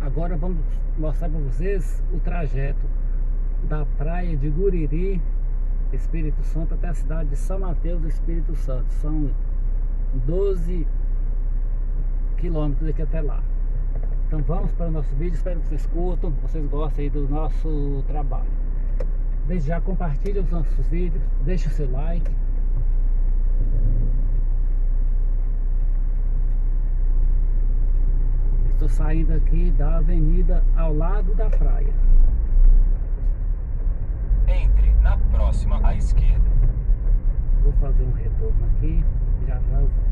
Agora vamos mostrar para vocês o trajeto da praia de Guriri, Espírito Santo, até a cidade de São Mateus, Espírito Santo. São 12 quilômetros daqui até lá. Então vamos para o nosso vídeo, espero que vocês curtam, vocês gostem aí do nosso trabalho. Desde já compartilhe os nossos vídeos, deixe o seu like. Estou saindo aqui da avenida ao lado da praia. Entre na próxima à esquerda. Vou fazer um retorno aqui, já eu volto.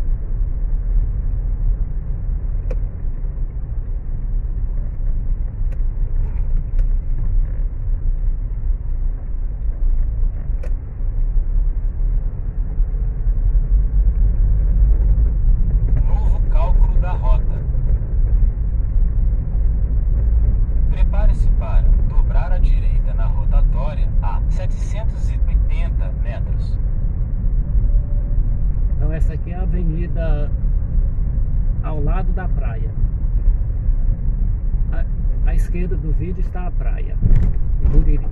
Novo cálculo da rota. Prepare-se para dobrar à direita na rotatória a 780 metros. Então essa aqui é a avenida ao lado da praia. À esquerda do vídeo está a praia de Guriri.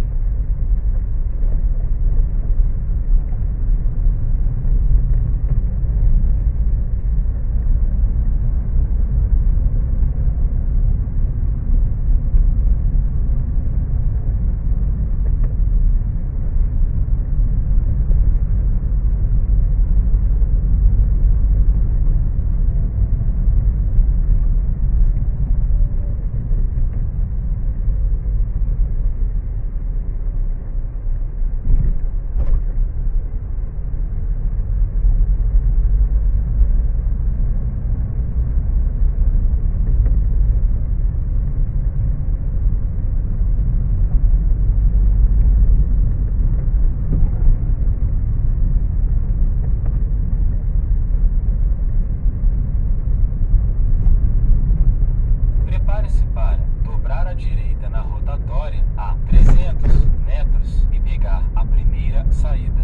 Prepare-se para dobrar à direita na rotatória a 300 metros e pegar a primeira saída.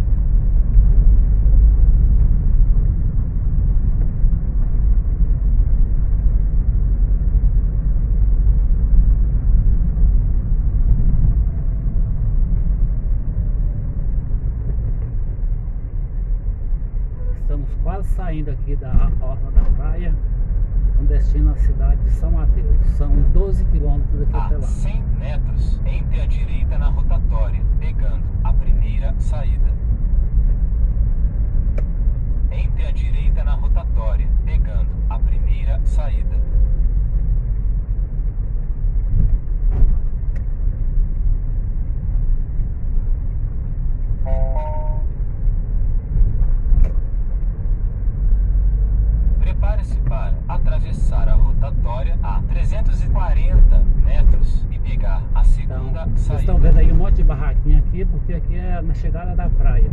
Estamos quase saindo aqui da orla da praia, com destino à cidade de São Mateus. São 12 quilômetros daqui até A lá. 100 metros, entre à direita na rotatória, pegando a primeira saída. Entre à direita na rotatória, pegando a primeira saída. Prepare-se para atravessar a rotatória a 340 metros e pegar a Então, segunda vocês saída. estão vendo aí um monte de barraquinha aqui, porque aqui é na chegada da praia.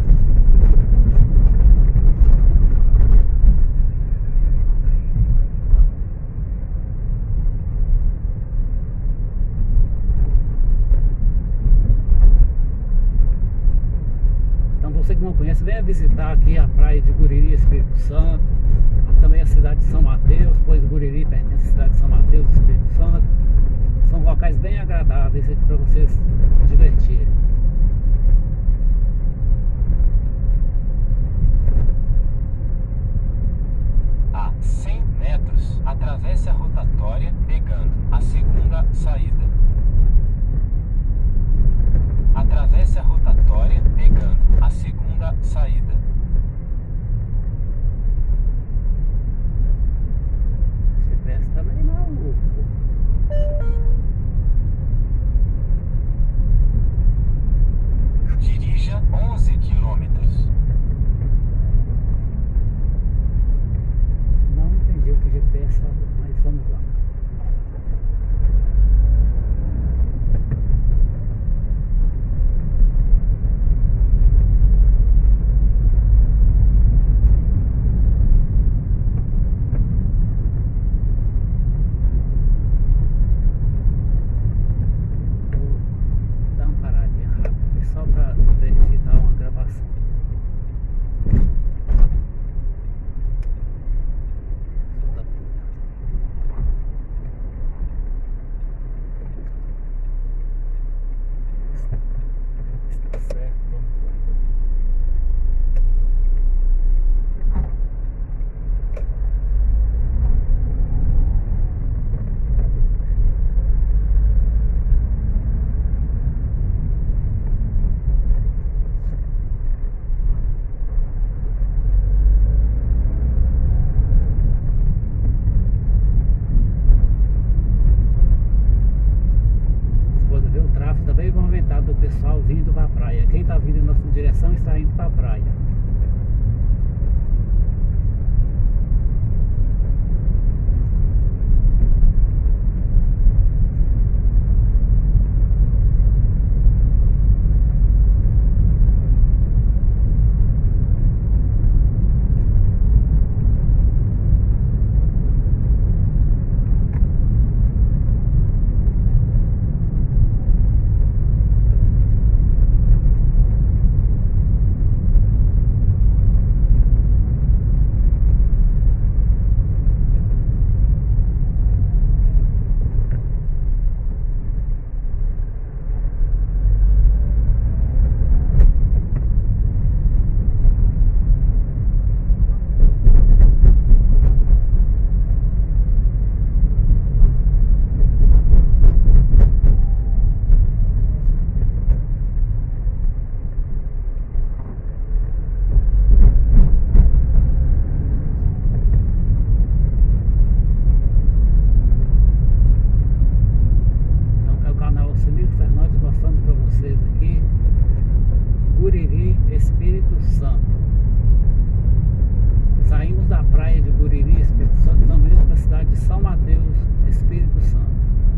Então você que não conhece, venha visitar aqui a praia de Guriri, Espírito Santo. Também a cidade de São Mateus, pois Guriri pertence à cidade de São Mateus, Espírito Santo. São locais bem agradáveis aqui para vocês se divertirem. A 100 metros, atravesse a rotatória, pegando a segunda saída. Atravesse a rotatória, pegando a segunda saída. GPS também não. tráfego também movimentado do pessoal vindo para a praia. Quem está vindo em nossa direção está indo para a praia. Espírito Santo. Saímos da praia de Guriri, Espírito Santo, estamos indo para a cidade de São Mateus, Espírito Santo.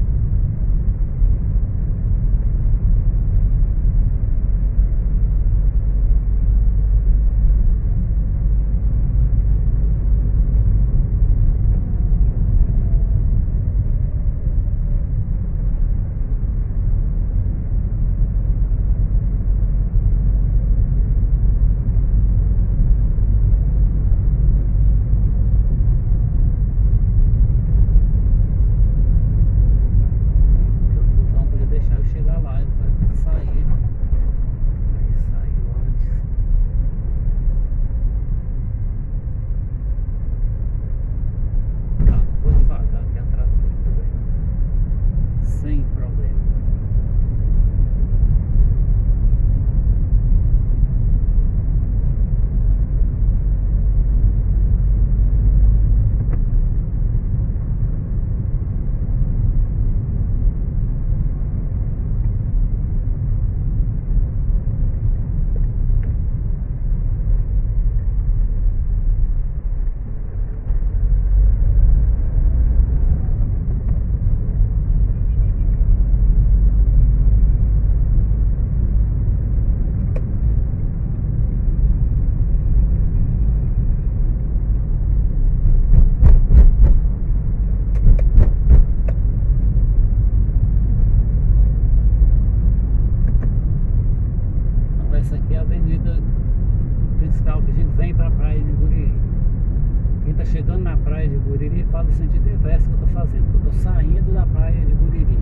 Essa aqui é a avenida principal que a gente vem para a praia de Guriri. Quem está chegando na praia de Guriri faz o sentido inverso que eu estou fazendo, porque eu estou saindo da praia de Guriri.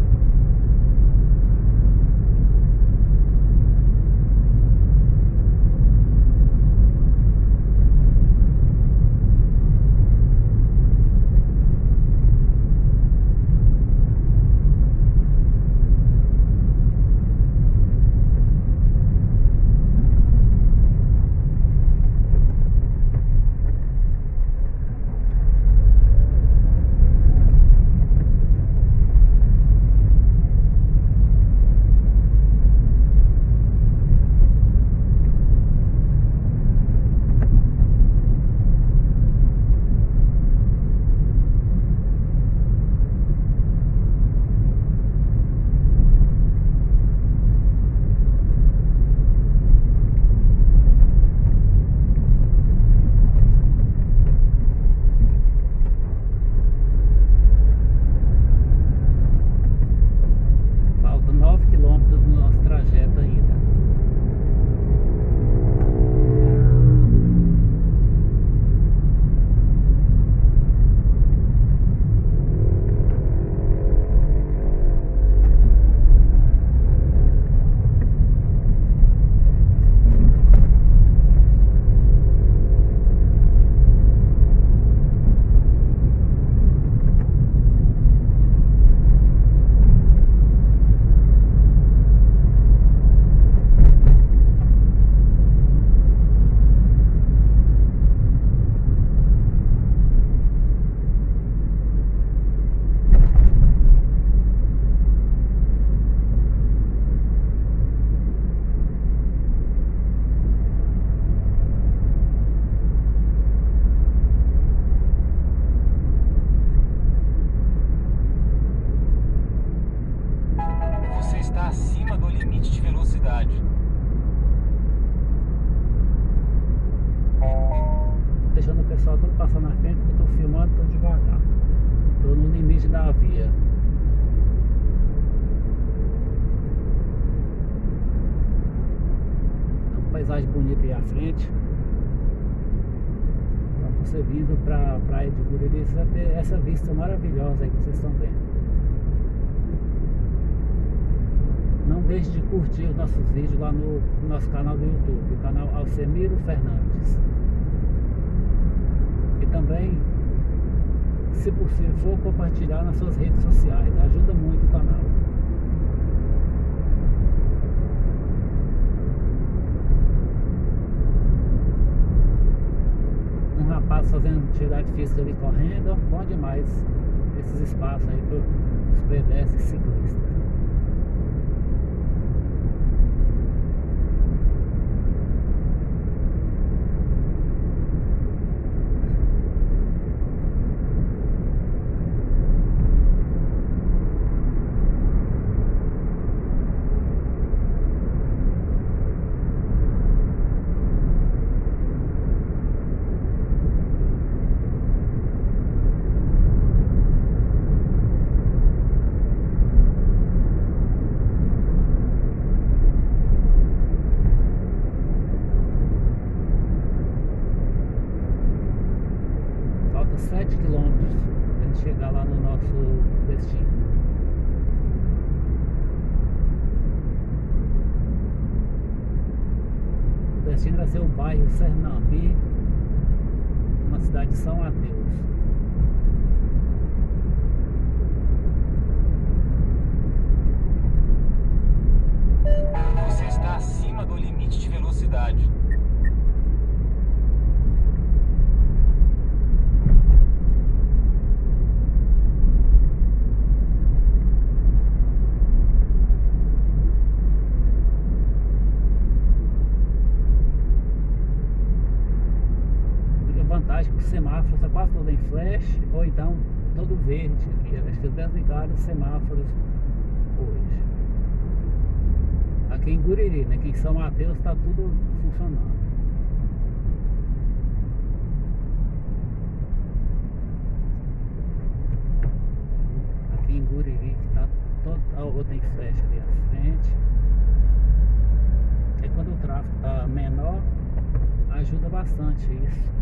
está acima do limite de velocidade. Deixando o pessoal todo passar na frente, porque eu tô filmando, tô devagar. Tô no limite da via. Uma paisagem bonita aí à frente. Então você vindo pra praia de Guriri, você vai ter essa vista maravilhosa aí que vocês estão vendo. Não deixe de curtir os nossos vídeos lá no nosso canal do YouTube, o canal Alcemiro Fernandes. E também, se possível, for compartilhar nas suas redes sociais, ajuda muito o canal. Um rapaz fazendo atividade física ali correndo, bom demais esses espaços aí para os pedestres e ciclistas. Falta 7 quilômetros para a gente chegar lá no nosso destino. O destino vai ser o bairro Sernambi, uma cidade de São Mateus. Você está acima do limite de velocidade. Vantagem que o semáforo está quase todo em flash, ou então todo verde. Acho que eles desligaram os semáforos hoje. Aqui em Guriri, né? Aqui em São Mateus está tudo funcionando. Aqui em Guriri está todo outra em flash ali à frente. E quando o tráfego está menor, ajuda bastante isso.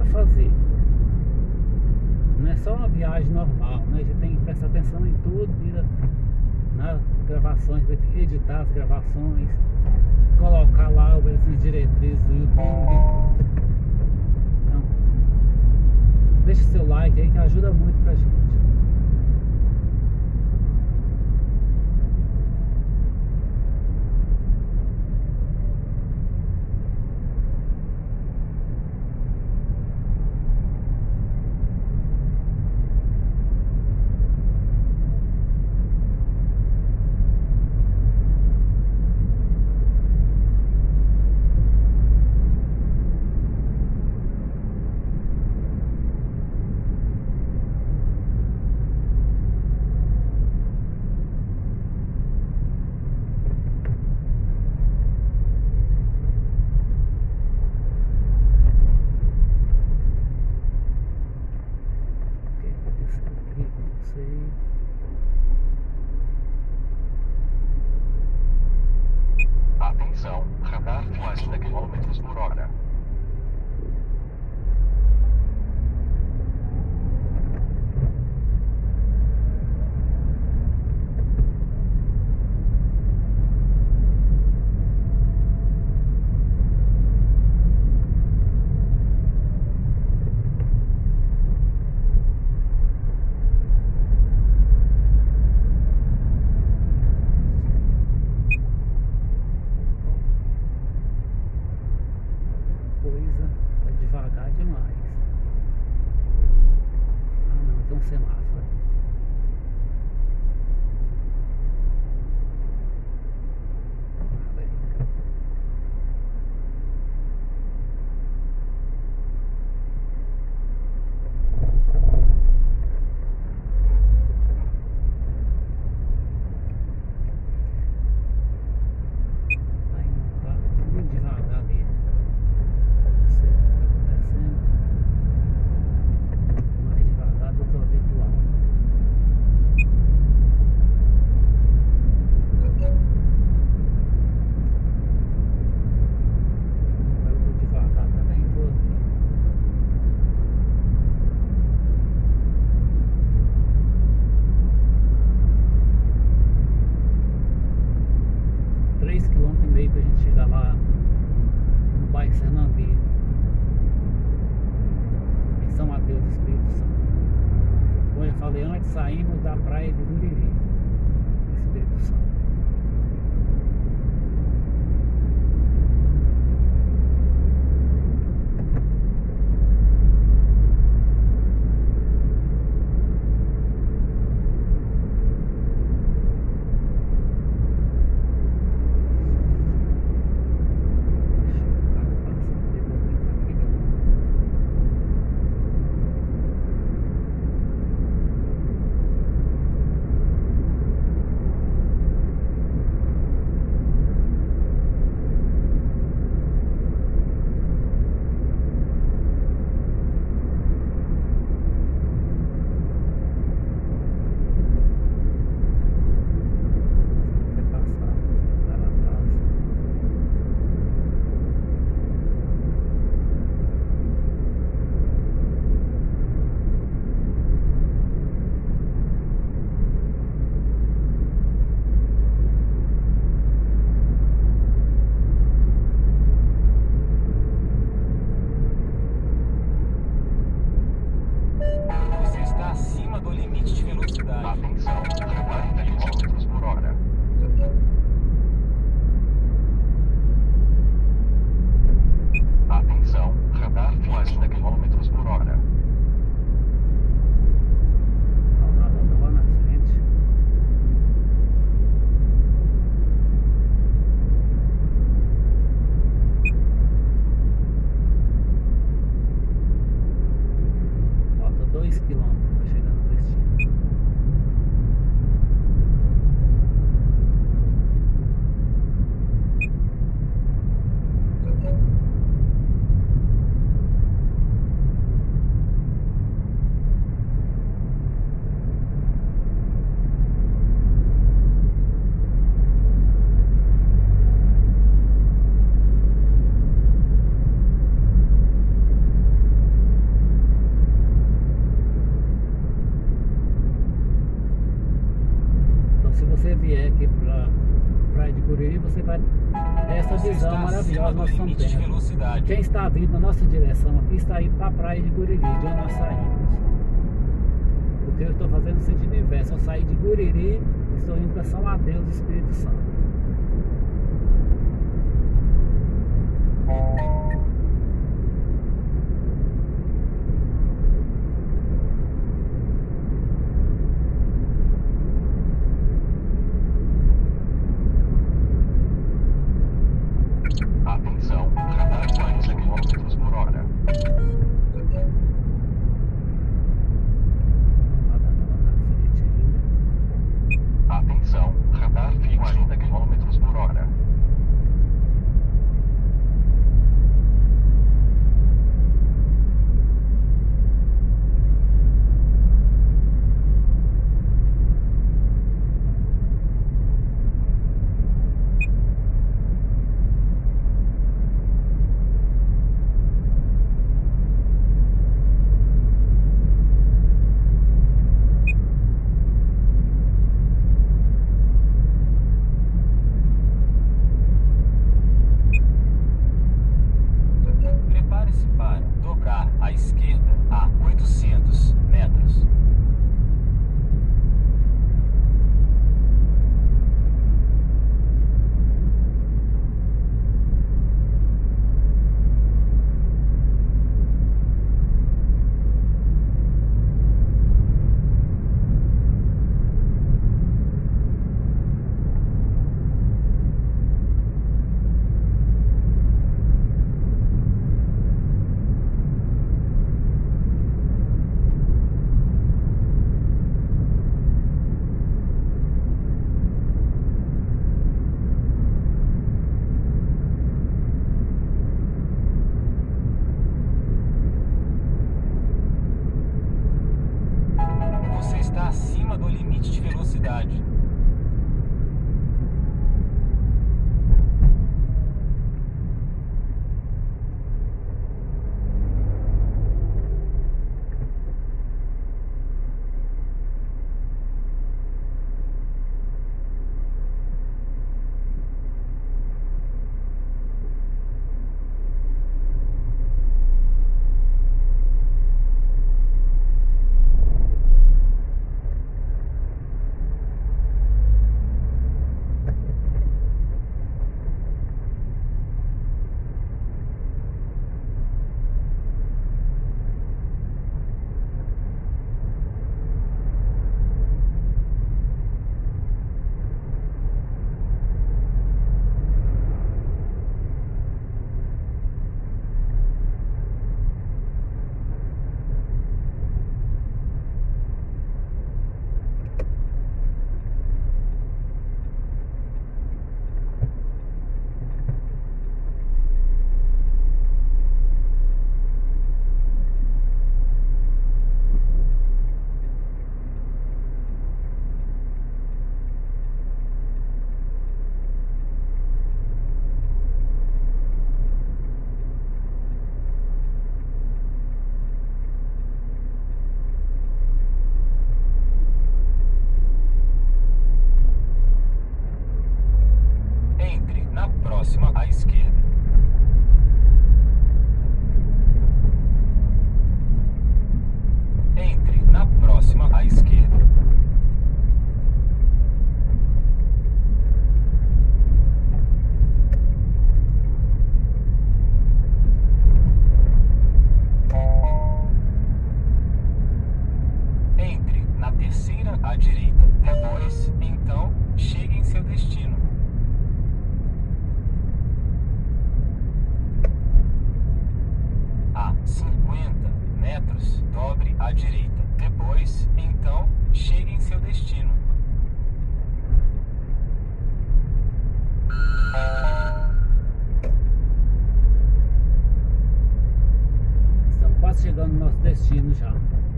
a fazer. Não é só uma viagem normal, né? A gente tem que prestar atenção em tudo, nas gravações, editar as gravações, colocar lá as diretrizes do YouTube. Então, deixa seu like aí que ajuda muito pra gente. Atenção, radar 40 km por hora. Tá devagar demais. Ah não, tem um semáforo. Aí no carro, tudo devagar ali. Não sei o que tá acontecendo. Mais devagar do que o habitual. Agora eu vou devagar também, vou aqui. Três quilômetros e meio pra gente chegar lá no bairro Sernambi, em São Mateus, Espírito Santo. Como eu falei antes, saímos da praia de Guriri, Espírito Santo. Você está acima do limite de velocidade. Atenção, 40 km por hora. Atenção, radar 40 km por hora. O nadador tá lá na frente. Falta 2 quilômetros para chegar no destino. você vai ter essa visão maravilhosa que nós estamos tendo. Quem está vindo na nossa direção aqui está indo para a praia de Guriri, de onde nós saímos. Porque eu estou fazendo o sentido inverso. Eu saí de Guriri, estou indo para São Mateus, Espírito Santo. Atenção, radar 40 km por hora. Atenção, radar 40 km por hora. Prepare-se para dobrar à esquerda a 800 metros. Você está acima do limite de velocidade. Próxima à esquerda. Entre na próxima à esquerda. Entre na terceira à direita. Depois, então, chegue em seu destino. A 50 metros, dobre à direita. Depois, então, chegue em seu destino. Estamos quase chegando no nosso destino já.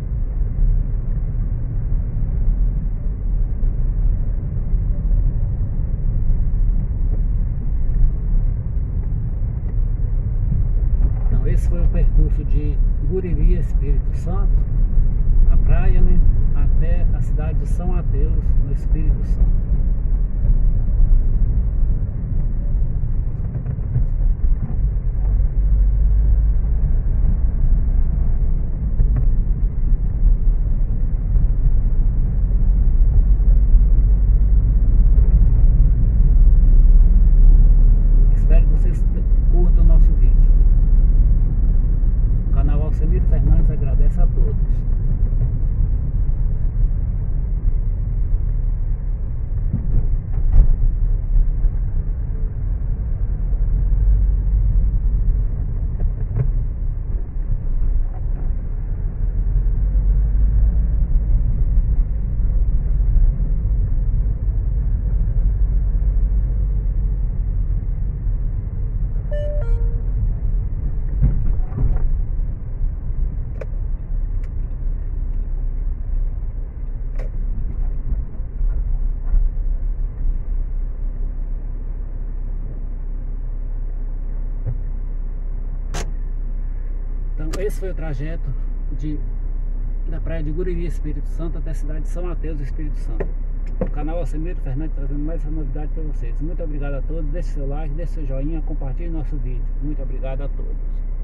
Esse foi o percurso de Guriri, Espírito Santo, a praia, né, até a cidade de São Mateus, no Espírito Santo. Alcemiro Fernandes agradece a todos. Então esse foi o trajeto da praia de Guriri, Espírito Santo, até a cidade de São Mateus, Espírito Santo. O canal Alcemiro Fernandes trazendo mais essa novidade para vocês. Muito obrigado a todos, deixe seu like, deixe seu joinha, compartilhe nosso vídeo. Muito obrigado a todos.